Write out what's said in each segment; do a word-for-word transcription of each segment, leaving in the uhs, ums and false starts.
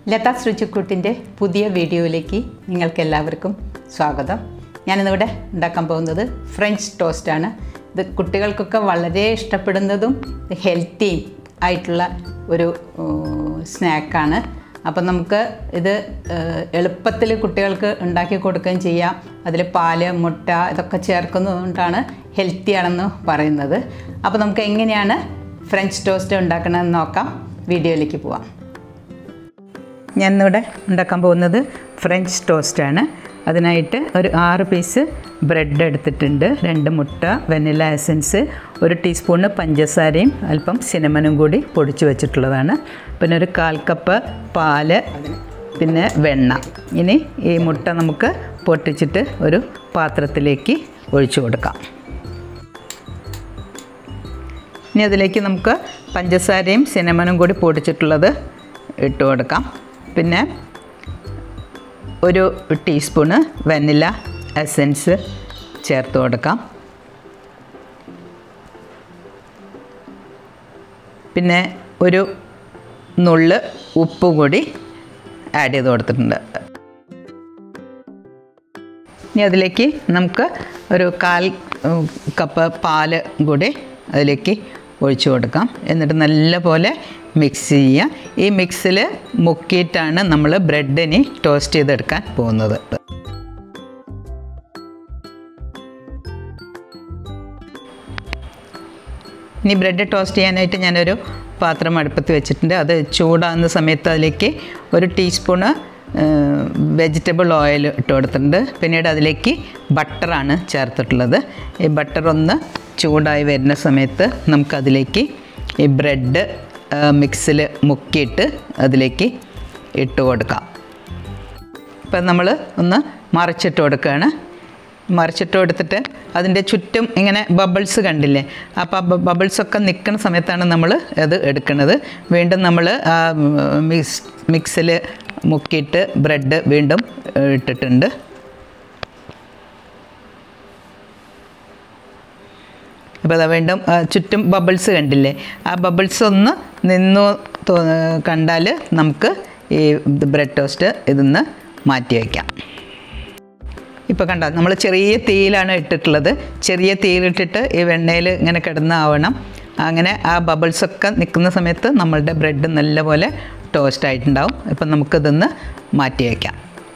ലതാസ് രുചിക്കൂട്ടിൻ്റെ പുതിയ വീഡിയോയിലേക്ക് നിങ്ങൾക്കെല്ലാവർക്കും സ്വാഗതം. ഞാനിന്നിവിടെ ഉണ്ടാക്കാൻ പോകുന്നത് ഫ്രഞ്ച് ടോസ്റ്റാണ്. ഇത് കുട്ടികൾക്കൊക്കെ വളരെ ഇഷ്ടപ്പെടുന്നതും ഹെൽത്തിയും ആയിട്ടുള്ള ഒരു സ്നാക്കാണ്. അപ്പം നമുക്ക് ഇത് എളുപ്പത്തിൽ കുട്ടികൾക്ക് ഉണ്ടാക്കി കൊടുക്കുകയും ചെയ്യാം. അതിൽ പാല്, മുട്ട ഇതൊക്കെ ചേർക്കുന്നതുകൊണ്ടാണ് ഹെൽത്തിയാണെന്ന് പറയുന്നത്. അപ്പോൾ നമുക്ക് എങ്ങനെയാണ് ഫ്രഞ്ച് ടോസ്റ്റ് ഉണ്ടാക്കണമെന്ന് നോക്കാം. വീഡിയോയിലേക്ക് പോവാം. ഞാനിവിടെ ഉണ്ടാക്കാൻ പോകുന്നത് ഫ്രഞ്ച് ടോസ്റ്റാണ്. അതിനായിട്ട് ഒരു ആറ് പീസ് ബ്രെഡ് എടുത്തിട്ടുണ്ട്, രണ്ട് മുട്ട, വെനില എസൻസ്, ഒരു ടീസ്പൂണ് പഞ്ചസാരയും അല്പം സിനമനും കൂടി പൊടിച്ച് വെച്ചിട്ടുള്ളതാണ്. പിന്നെ ഒരു കാൽ കപ്പ് പാല്, പിന്നെ വെണ്ണ. ഇനി ഈ മുട്ട നമുക്ക് പൊട്ടിച്ചിട്ട് ഒരു പാത്രത്തിലേക്ക് ഒഴിച്ചു കൊടുക്കാം. ഇനി അതിലേക്ക് നമുക്ക് പഞ്ചസാരയും സിനമനും കൂടി പൊടിച്ചിട്ടുള്ളത് ഇട്ട് കൊടുക്കാം. പിന്നെ ഒരു ടീസ്പൂണ് വനില എസൻസ് ചേർത്ത് കൊടുക്കാം. പിന്നെ ഒരു നുള്ള് ഉപ്പ് കൂടി ആഡ് ചെയ്ത് കൊടുത്തിട്ടുണ്ട്. ഇനി അതിലേക്ക് നമുക്ക് ഒരു കാൽ കപ്പ് പാല് കൂടി അതിലേക്ക് ഒഴിച്ചു കൊടുക്കാം. എന്നിട്ട് നല്ലപോലെ മിക്സ് ചെയ്യുക. ഈ മിക്സിൽ മുക്കിയിട്ടാണ് നമ്മൾ ബ്രെഡിന് ടോസ്റ്റ് ചെയ്തെടുക്കാൻ പോകുന്നത്. ഇനി ബ്രെഡ് ടോസ്റ്റ് ചെയ്യാനായിട്ട് ഞാനൊരു പാത്രം അടുപ്പത്ത് വെച്ചിട്ടുണ്ട്. അത് ചൂടാകുന്ന സമയത്ത് അതിലേക്ക് ഒരു ടീസ്പൂണ് വെജിറ്റബിൾ ഓയിൽ ഇട്ട് കൊടുത്തിട്ടുണ്ട്. പിന്നീട് അതിലേക്ക് ബട്ടറാണ് ചേർത്തിട്ടുള്ളത്. ഈ ബട്ടർ ഒന്ന് ചൂടായി വരുന്ന സമയത്ത് നമുക്കതിലേക്ക് ഈ ബ്രെഡ് മിക്സിൽ മുക്കിയിട്ട് അതിലേക്ക് ഇട്ട് കൊടുക്കാം. ഇപ്പം നമ്മൾ ഒന്ന് മറിച്ചിട്ട് കൊടുക്കുകയാണ്. മറിച്ചിട്ട് കൊടുത്തിട്ട് അതിൻ്റെ ചുറ്റും ഇങ്ങനെ ബബിൾസ് കണ്ടില്ലേ? അപ്പോൾ ആ ബബിൾസൊക്കെ നിൽക്കുന്ന സമയത്താണ് നമ്മൾ അത് എടുക്കുന്നത്. വീണ്ടും നമ്മൾ ആ മിക്സ് മിക്സിൽ മുക്കിയിട്ട് ബ്രെഡ് വീണ്ടും ഇട്ടിട്ടുണ്ട്. അപ്പോൾ അത് വീണ്ടും ചുറ്റും ബബിൾസ് കണ്ടില്ലേ? ആ ബബിൾസ് ഒന്ന് നിന്നു കണ്ടാൽ നമുക്ക് ഈ ബ്രെഡ് ടോസ്റ്റ് ഇതിന്ന് മാറ്റി വയ്ക്കാം. ഇപ്പോൾ കണ്ടോ, നമ്മൾ ചെറിയ തീയിലാണ് ഇട്ടിട്ടുള്ളത്. ചെറിയ തീയിലിട്ടിട്ട് ഈ വെണ്ണയിൽ ഇങ്ങനെ കിടന്നാവണം. അങ്ങനെ ആ ബബിൾസൊക്കെ നിൽക്കുന്ന സമയത്ത് നമ്മളുടെ ബ്രെഡ് നല്ലപോലെ ടോസ്റ്റ് ആയിട്ടുണ്ടാവും. ഇപ്പം നമുക്കിതൊന്ന് മാറ്റി വയ്ക്കാം.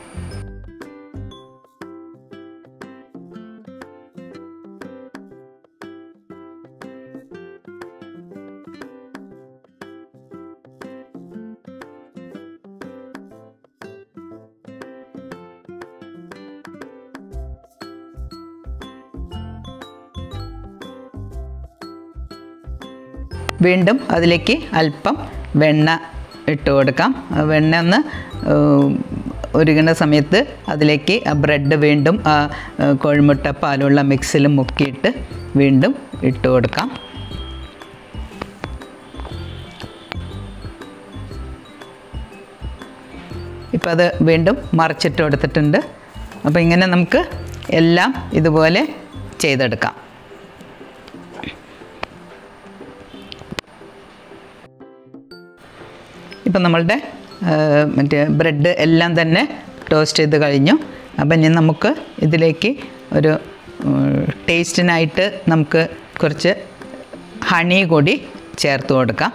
വീണ്ടും അതിലേക്ക് അല്പം വെണ്ണ ഇട്ട് കൊടുക്കാം. വെണ്ണ ഒന്ന് ഉരുകുന്ന സമയത്ത് അതിലേക്ക് ആ ബ്രെഡ് വീണ്ടും ആ കോഴിമുട്ട പാലുള്ള മിക്സിൽ മുക്കിയിട്ട് വീണ്ടും ഇട്ട് കൊടുക്കാം. ഇപ്പം അത് വീണ്ടും മറിച്ചിട്ട് കൊടുത്തിട്ടുണ്ട്. അപ്പോൾ ഇങ്ങനെ നമുക്ക് എല്ലാം ഇതുപോലെ ചെയ്തെടുക്കാം. ഇപ്പം നമ്മളുടെ മറ്റേ ബ്രെഡ് എല്ലാം തന്നെ ടോസ്റ്റ് ചെയ്ത് കഴിഞ്ഞു. അപ്പം ഇനി നമുക്ക് ഇതിലേക്ക് ഒരു ടേസ്റ്റിനായിട്ട് നമുക്ക് കുറച്ച് ഹണി കൂടി ചേർത്ത് കൊടുക്കാം.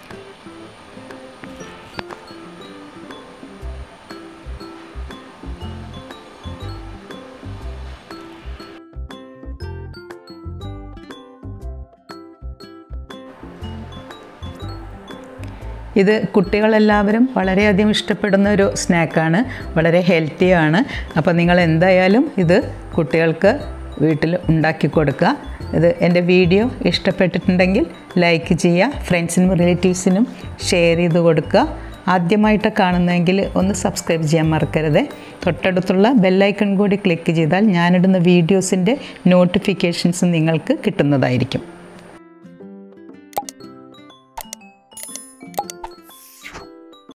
ഇത് കുട്ടികളെല്ലാവരും വളരെയധികം ഇഷ്ടപ്പെടുന്ന ഒരു സ്നാക്കാണ്, വളരെ ഹെൽത്തിയാണ്. അപ്പോൾ നിങ്ങൾ എന്തായാലും ഇത് കുട്ടികൾക്ക് വീട്ടിൽ ഉണ്ടാക്കി കൊടുക്കുക. ഇത് എൻ്റെ വീഡിയോ ഇഷ്ടപ്പെട്ടിട്ടുണ്ടെങ്കിൽ ലൈക്ക് ചെയ്യുക, ഫ്രണ്ട്സിനും റിലേറ്റീവ്സിനും ഷെയർ ചെയ്ത് കൊടുക്കുക. ആദ്യമായിട്ട് കാണുന്നതെങ്കിൽ ഒന്ന് സബ്സ്ക്രൈബ് ചെയ്യാൻ മറക്കരുത്. തൊട്ടടുത്തുള്ള ബെല്ലൈക്കൺ കൂടി ക്ലിക്ക് ചെയ്താൽ ഞാനിടുന്ന വീഡിയോസിൻ്റെ നോട്ടിഫിക്കേഷൻസ് നിങ്ങൾക്ക് കിട്ടുന്നതായിരിക്കും.